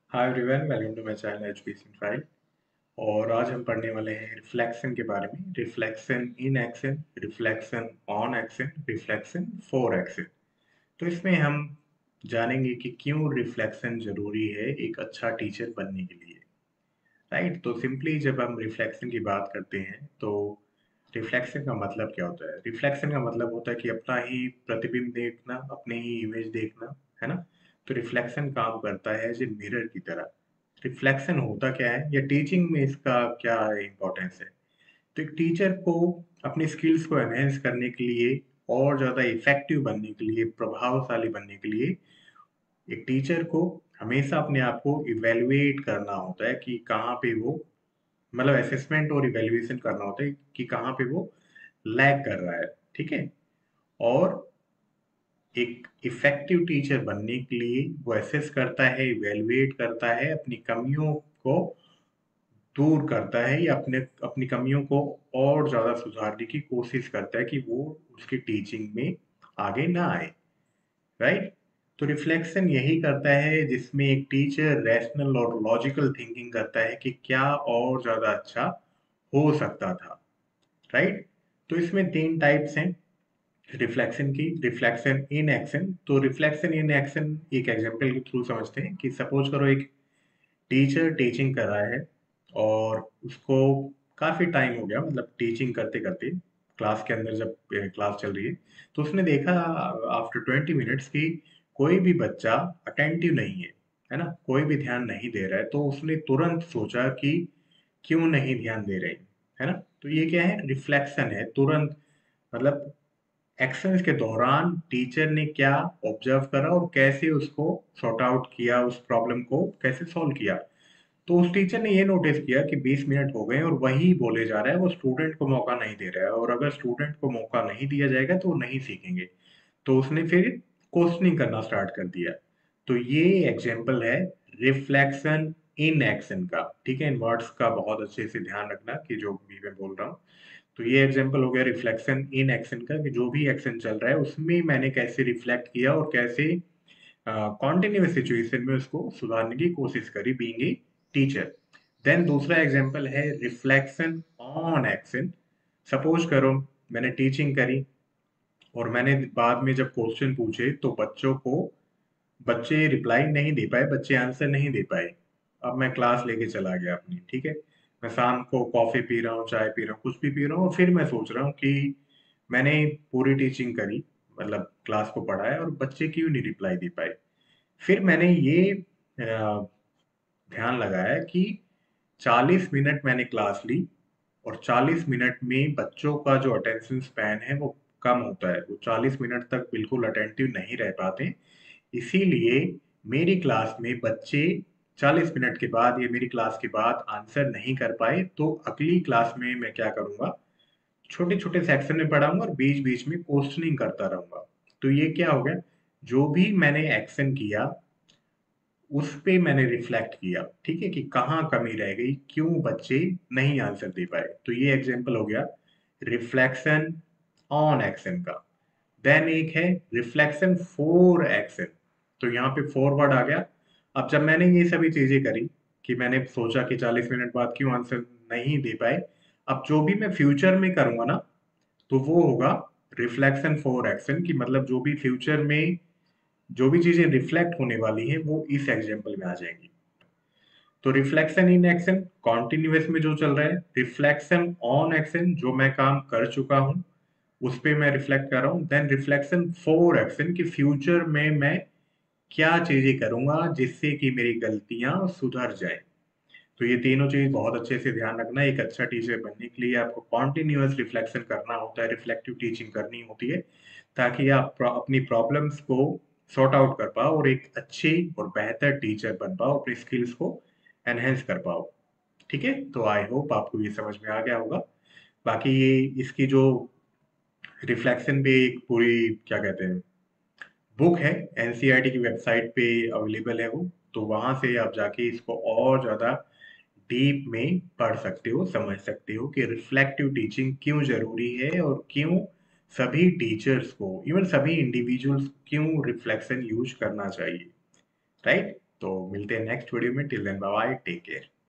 Hi everyone, welcome to my channel education file. और आज हम पढ़ने वाले हैं रिफ्लेक्शन के बारे में। Reflection in action, reflection on action, reflection for action. तो इसमें हम जानेंगे कि क्यों रिफ्लेक्शन जरूरी है एक अच्छा टीचर बनने के लिए। राइट, तो सिंपली जब हम रिफ्लेक्शन की बात करते हैं तो रिफ्लेक्शन का मतलब क्या होता है? रिफ्लेक्शन का मतलब होता है कि अपना ही प्रतिबिंब देखना, अपने ही इमेज देखना, है ना। तो रिफ्लेक्शन काम करता है एज ए मिरर की तरह। रिफ्लेक्शन होता क्या है या टीचिंग में इसका क्या इम्पोर्टेंस है? तो एक टीचर को अपनी स्किल्स को एनहेंस करने के लिए और ज़्यादा इफेक्टिव बनने के लिए, प्रभावशाली बनने के लिए एक टीचर को हमेशा अपने आप को इवेल्युएट करना होता है कि कहाँ पे वो, मतलब असेसमेंट और इवेल्युएशन करना होता है कि कहाँ पे वो लैग कर रहा है। ठीक है। और एक इफेक्टिव टीचर बनने के लिए वो असेस करता है, इवेल्युएट करता है, अपनी कमियों को दूर करता है या अपने अपनी कमियों को और ज्यादा सुधारने की कोशिश करता है कि वो उसकी टीचिंग में आगे ना आए। राइट। तो रिफ्लेक्शन यही करता है जिसमें एक टीचर रैशनल और लॉजिकल थिंकिंग करता है कि क्या और ज्यादा अच्छा हो सकता था। राइट। तो इसमें तीन टाइप्स हैं रिफ्लेक्शन की। रिफ्लेक्शन इन एक्शन, तो रिफ्लेक्शन इन एक्शन एक एग्जांपल के थ्रू समझते हैं कि सपोज करो एक टीचर टीचिंग कर रहा है और उसको काफी टाइम हो गया, मतलब टीचिंग करते करते क्लास के अंदर जब क्लास चल रही है तो उसने देखा आफ्टर 20 मिनट्स की कोई भी बच्चा अटेंटिव नहीं है ना, कोई भी ध्यान नहीं दे रहा है। तो उसने तुरंत सोचा कि क्यों नहीं ध्यान दे रहे, है ना। तो ये क्या है? रिफ्लेक्शन है। तुरंत मतलब एक्शंस के दौरान टीचर ने क्या ऑब्जर्व करा और कैसे उसको सॉर्ट आउट किया, उस प्रॉब्लम को कैसे सॉल्व किया। तो उस टीचर ने ये नोटिस किया कि 20 मिनट हो गए और वही बोले जा रहा है, वो स्टूडेंट को मौका नहीं दे रहा है, और अगर स्टूडेंट को मौका नहीं दिया जाएगा तो वो नहीं सीखेंगे। तो उसने फिर क्वेश्चनिंग करना स्टार्ट कर दिया। तो ये एग्जाम्पल है रिफ्लेक्शन इन एक्शन का। ठीक है, इन वर्ड्स का बहुत अच्छे से ध्यान रखना कि जो भी मैं बोल रहा हूँ। तो ये एग्जाम्पल हो गया रिफ्लेक्शन इन एक्शन का कि जो भी एक्शन चल रहा है उसमें मैंने कैसे रिफ्लेक्ट किया और कैसे कॉन्टिन्यूस सिचुएशन में उसको सुधारने की कोशिश करी बीइंग ए टीचर। देन दूसरा एग्जांपल है रिफ्लेक्शन ऑन एक्शन। सपोज करो मैंने टीचिंग करी और मैंने बाद में जब क्वेश्चन पूछे तो बच्चे रिप्लाई नहीं दे पाए, बच्चे आंसर नहीं दे पाए। अब मैं क्लास लेके चला गया अपनी। ठीक है, मैं शाम को कॉफी पी रहा हूँ, चाय पी रहा हूँ, कुछ भी पी रहा हूँ, और फिर मैं सोच रहा हूँ कि मैंने पूरी टीचिंग करी, मतलब क्लास को पढ़ाया, और बच्चे क्यों नहीं रिप्लाई दे पाए। फिर मैंने ये ध्यान लगाया कि 40 मिनट मैंने क्लास ली और 40 मिनट में बच्चों का जो अटेंशन स्पैन है वो कम होता है, वो 40 मिनट तक बिल्कुल अटेंटिव नहीं रह पाते। इसीलिए मेरी क्लास में बच्चे 40 मिनट के बाद या मेरी क्लास के बाद आंसर नहीं कर पाए, तो अगली क्लास में मैं क्या करूंगा, छोटे छोटे सेक्शन में पढ़ाऊंगा और बीच बीच में क्वेश्चनिंग करता रहूंगा। तो ये क्या हो गया, जो भी मैंने एक्शन किया उस पे मैंने रिफ्लेक्ट किया। ठीक है, कि कहाँ कमी रह गई, क्यों बच्चे नहीं आंसर दे पाए। तो ये एग्जांपल हो गया रिफ्लेक्शन ऑन एक्शन का। देन एक है रिफ्लेक्शन फॉर एक्शन। तो यहाँ पे फॉरवर्ड आ गया। अब जब मैंने ये सभी चीजें करी कि मैंने सोचा कि 40 मिनट बाद क्यों आंसर नहीं दे पाए, अब जो भी मैं फ्यूचर में करूंगा ना, तो वो होगा रिफ्लेक्शन फॉर एक्शन, की मतलब जो भी फ्यूचर में जो भी चीजें रिफ्लेक्ट होने वाली हैं वो इस एग्जाम्पल में आ जाएंगी। तो रिफ्लेक्शन इन एक्शन कॉन्टिन्यूअस में जो चल रहा है, रिफ्लेक्शन ऑन एक्शन जो मैं काम कर चुका हूं उस पे मैं रिफ्लेक्ट कर रहा हूँ। देन रिफ्लेक्शन फॉर एक्शन की फ्यूचर में मैं क्या चीजें करूंगा जिससे कि मेरी गलतियां सुधर जाए। तो ये तीनों चीज बहुत अच्छे से ध्यान रखना। एक अच्छा टीचर बनने के लिए आपको कॉन्टिन्यूअस रिफ्लेक्शन करना होता है, रिफ्लेक्टिव टीचिंग करनी होती है, ताकि आप अपनी प्रॉब्लम्स को सॉर्ट आउट कर पाओ और एक अच्छी और बेहतर टीचर बन पाओ, अपनी स्किल्स को एनहेंस कर पाओ। ठीक है, तो आई होप आपको ये समझ में आ गया होगा। बाकी ये इसकी जो रिफ्लेक्शन पे एक पूरी क्या कहते हैं बुक है, एनसीईआरटी की वेबसाइट पे अवेलेबल है वो। तो वहां से आप जाके इसको और ज्यादा डीप में पढ़ सकते हो, समझ सकते हो कि रिफ्लेक्टिव टीचिंग क्यों जरूरी है और क्यों सभी टीचर्स को, इवन सभी इंडिविजुअल्स क्यों रिफ्लेक्शन यूज करना चाहिए। राइट। तो मिलते हैं नेक्स्ट वीडियो में। Till then bye bye, take care.